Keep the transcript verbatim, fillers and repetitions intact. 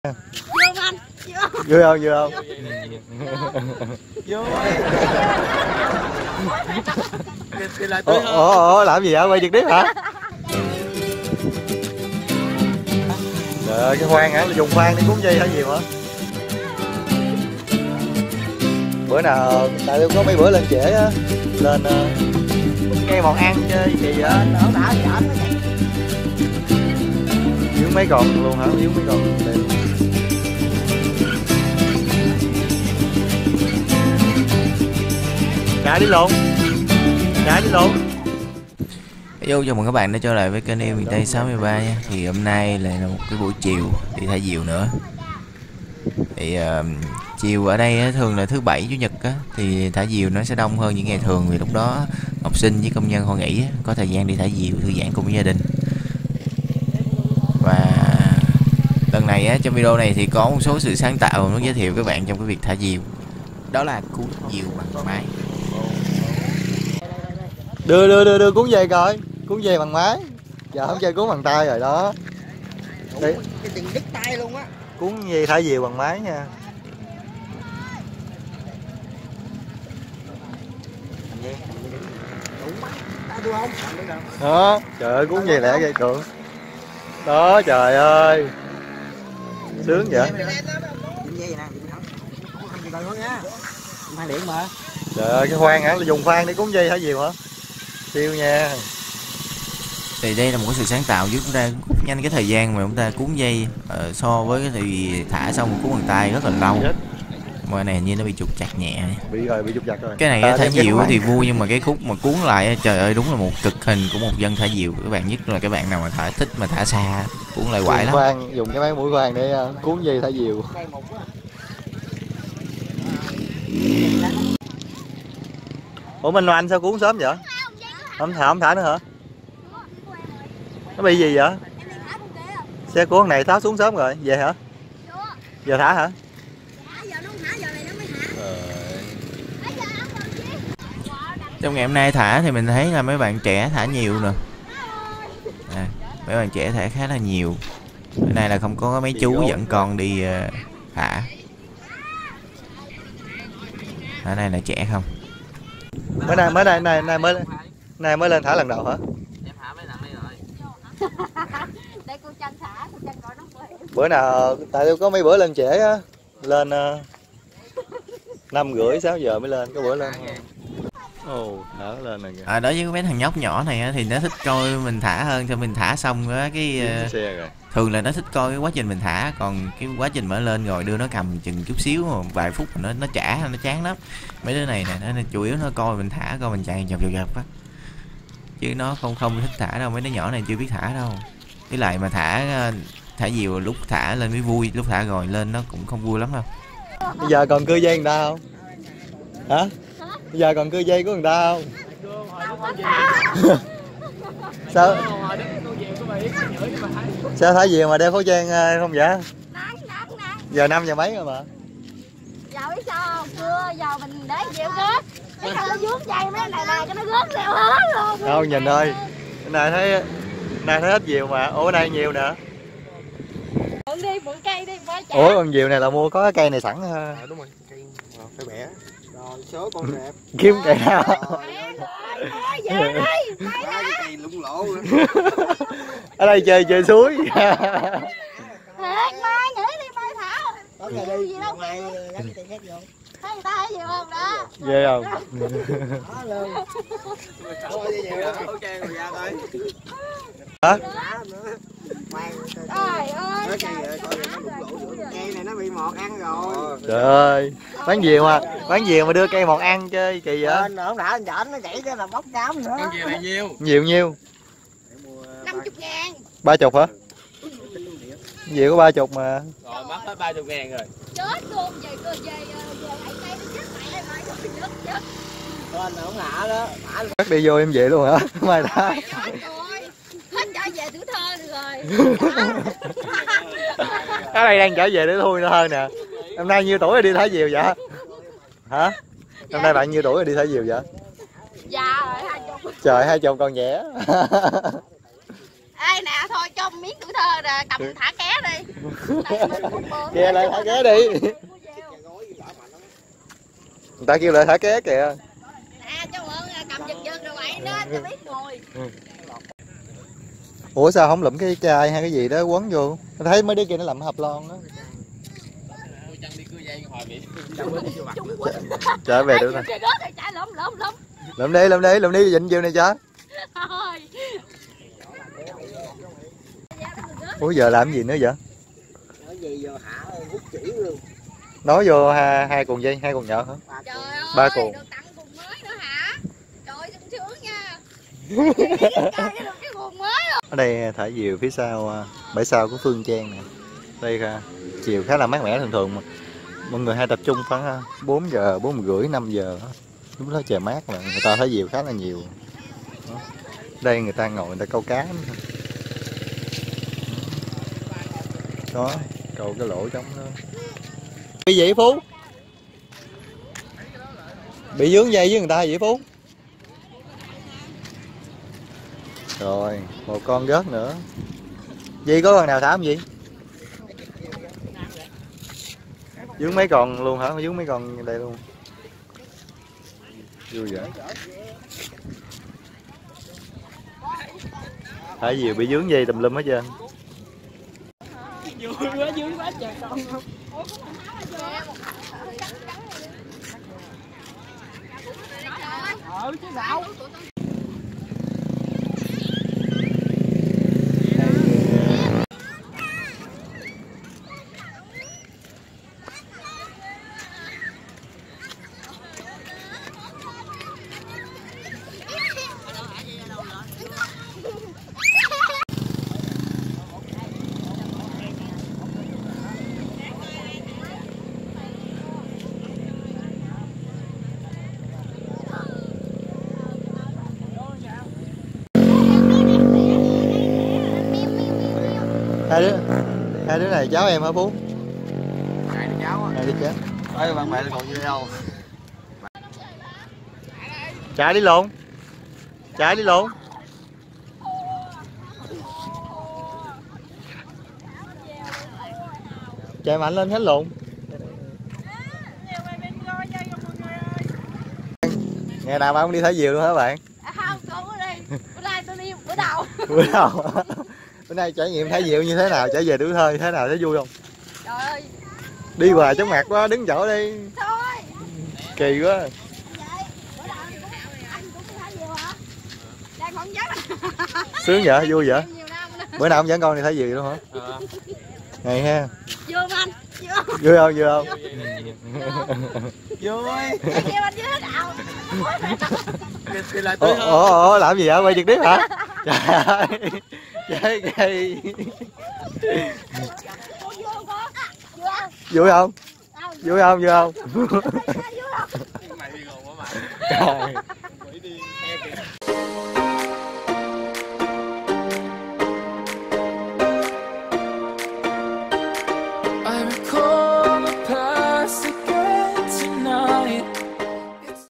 Vô anh, Vui không, vui không? vô. Ủa, ủa, ủa, làm gì vậy? Quay trực tiếp hả? Trời ơi, cái khoan hả? Dùng khoan để cuốn dây hả gì hả? Bữa nào, tại tôi có mấy bữa lên trễ á, lên uh, nghe món ăn chơi gì vậy? Dướng mấy con luôn hả? Dướng mấy con đây luôn. Chạy đi lộn. Chạy đi lộn. Hello, chào mừng các bạn đã trở lại với kênh Yêu Miền Tây sáu ba nha. Thì hôm nay là một cái buổi chiều đi thả diều nữa. Thì uh, chiều ở đây á, thường là thứ bảy chủ nhật á, thì thả diều nó sẽ đông hơn những ngày thường, vì lúc đó học sinh với công nhân họ nghỉ á, có thời gian đi thả diều thư giãn cùng với gia đình. Và lần này á, trong video này thì có một số sự sáng tạo muốn giới thiệu các bạn trong cái việc thả diều. Đó là cuốn diều bằng máy. Đưa đưa đưa đưa cuốn dây coi, cuốn dây bằng máy. Giờ không chơi cuốn bằng tay rồi đó. Đấy. Cái tiền đứt tay luôn á. Cuốn dây thả diều bằng máy nha. Đó, trời ơi cuốn dây lẻ dây cường. Đó trời ơi. Sướng vậy. Trời ơi cái khoan hả, dùng khoan để cuốn dây thả diều hả? Siêu nha. Thì đây là một cái sự sáng tạo giúp chúng ta rút nhanh cái thời gian mà chúng ta cuốn dây uh, so với cái thì thả xong cuốn bằng tay rất là lâu. Mà này hình như nó bị trục chặt nhẹ. Bị rồi, bị trục chặt rồi. Cái này à, thả diều thì vui, nhưng mà cái khúc mà cuốn lại trời ơi đúng là một cực hình của một dân thả diều. Các bạn, nhất là các bạn nào mà thả thích mà thả xa cuốn lại quải lắm. Khoan, dùng cái máy mũi khoan để uh, cuốn dây thả diều. Ủa Minh Anh sao cuốn sớm vậy? Không thả, không thả nữa hả? Nó bị gì vậy? Xe của con này tháo xuống sớm rồi, về hả? Giờ thả hả? Trong ngày hôm nay thả thì mình thấy là mấy bạn trẻ thả nhiều nè. À, mấy bạn trẻ thả khá là nhiều. Bữa nay là không có mấy chú dẫn con đi uh, thả. Ở đây là trẻ không? Mới nay mới nay nay nay mới nay mới lên thả lần đầu hả? Em thả mấy lần đây rồi. Đây cô chân thả, cô chân gọi nó quay. Bữa nào tại tôi có mấy bữa lên trễ á, lên năm rưỡi sáu giờ mới lên, có bữa lên. Ồ, thả lên này kìa. À, đối với mấy thằng nhóc nhỏ này á, thì nó thích coi mình thả hơn, cho mình thả xong á cái uh, xe rồi. Thường là nó thích coi cái quá trình mình thả, còn cái quá trình mở lên rồi đưa nó cầm chừng chút xíu mà vài phút mà nó nó trả nó chán lắm. Mấy đứa này nè, nó chủ yếu nó coi mình thả, coi mình chạy dọc dọc dọc á, chứ nó không không thích thả đâu. Mấy đứa nhỏ này chưa biết thả đâu. Với lại mà thả thả diều lúc thả lên mới vui, lúc thả rồi lên nó cũng không vui lắm đâu. Bây giờ còn cưa dây người ta không? Hả? Bây giờ còn cưa dây của người ta không? Sao? Sao thả diều mà đeo khẩu trang không vậy? Giờ năm giờ mấy rồi mà. Giờ biết sao không? Cưa giờ mình để diều rớt. Cái nó vướng dây mấy này này cái nó rớt theo hết luôn. Không nhìn ơi. Cái này thấy này thấy hết diều mà. Ủa cái này nhiều nè. Mượn đi, mượn cây đi, bỏ trả. Ủa con diều này là mua có cái cây này sẵn ha. À, đúng rồi, cây phải bẻ. Rồi số con đẹp. Kiếm cây nào? Về đi. Cái cây lủng lỗ nữa. Ở đây chơi chơi suối. Thiệt mai nghĩ đi mai thảo. Có nhà đi, mai gắn cái cây khác vô. Thấy người ta thấy gì không đó? Ghê không? Đó luôn. Thôi đi nhiều khẩu trang rồi ra coi. Hả? Trời ơi. Cây này nó bị mọt ăn rồi. Trời ơi, bán diều mà, bán diều mà đưa cây mọt ăn chơi kỳ vậy? Anh không đã anh chảnh nó chảy cho là bóc cám nữa. Con diều này nhiêu? Nhiều nhiêu? năm mươi ngàn. Ba chục hả? Diều có ba chục mà. Rồi mất hết ba mươi ngàn rồi. Chết luôn, về về về về ấy cây nó chết mẹ rồi, nó chết chết. Anh không thả đó. Bắt đi vô em về luôn hả? Mai ta. Hết trở về tuổi thơ rồi. Cái này đang trở về để thui thơ nè. Năm nay nhiêu tuổi rồi đi thả diều vậy? Hả? Năm nay bạn nhiêu tuổi rồi đi thả diều vậy? Dạ rồi hai chục. Trời hai chồng còn nhẹ. Ê đây nè, thôi cho miếng tuổi thơ nè, cầm thả ké đi. Kìa lại thả ké đi. Người ta kêu lại thả ké kìa. Nè cho mượn cầm giật giật rồi vậy đó cho biết ngồi. Ủa sao không lụm cái chai hay cái gì đó quấn vô? Tôi thấy mấy đứa kia nó làm hộp lon đó. Trở về được rồi. Lụm đi, lụm đi, lụm đi dịnh vô này cho. Ủa giờ làm gì nữa vậy? Nói vô hai, hai cuộn dây, hai cuộn nhợ hả? Trời ơi, ba cuộn. được tặng cuộn mới nữa hả? Trời ơi, sung sướng nha. Cái cuộn mới rồi. Ở đây thả diều phía sau bãi sau của Phương Trang nè. Đây chiều khá là mát mẻ, thường thường mà mọi người hay tập trung khoảng bốn giờ, bốn rưỡi, năm giờ lúc đó trời mát là người ta thả diều khá là nhiều. Đó. Đây người ta ngồi người ta câu cá đó, câu cái lỗ trống đó. Bị gì Phú? Bị vướng dây với người ta vậy Phú? Rồi một con rớt nữa. Di có con nào thả không gì? Vướng mấy con luôn hả? Vướng mấy con đây luôn. Vui vậy. Thả diều bị vướng dây tùm lum hết trơn. Vui quá, vui quá trời con. Ờ chứ sao. Hai đứa hai đứa này cháu em hả Phú? Hai đứa cháu á. Hai đứa cháu. Ê bạn mẹ còn gì đâu. Chạy đi lộn. Chạy đi lộn. Chạy mạnh lên hết lộn. Ngày nào bạn không đi thả diều luôn hả bạn? À, không, con bữa đây, bữa nay tôi đi bữa đầu. Bữa đầu. Bữa nay trải nghiệm thả diều như thế nào? Trở về tuổi thơ như thế nào, thấy vui không? Trời ơi. Đi hoài chóng mặt quá, đứng chỗ đi. Thôi. Kỳ quá. Sướng vậy, vui vậy. Bữa nào ông dẫn con đi thả diều luôn hả? Ờ. Ngày ha. Vui không anh? Vui không? Vui không? Vui. Kêu anh với đạo. Ủa, ủa, ủa, làm gì vậy? Quay trực tiếp hả? Trời ơi. Chơi kỳ. Vui không? Vui không? Vui không? Vui không?